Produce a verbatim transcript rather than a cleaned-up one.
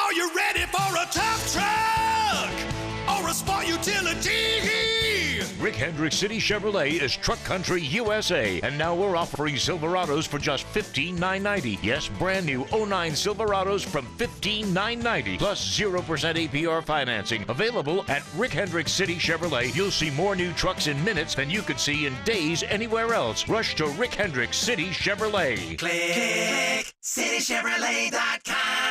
Are you ready for a tough truck or a sport utility? Rick Hendrick City Chevrolet is Truck Country U S A, and now we're offering Silverados for just fifteen thousand nine hundred ninety dollars. Yes, brand new oh nine Silverados from fifteen thousand nine hundred ninety dollars, plus zero percent A P R financing. Available at Rick Hendrick City Chevrolet. You'll see more new trucks in minutes than you could see in days anywhere else. Rush to Rick Hendrick City Chevrolet. Click city chevrolet dot com.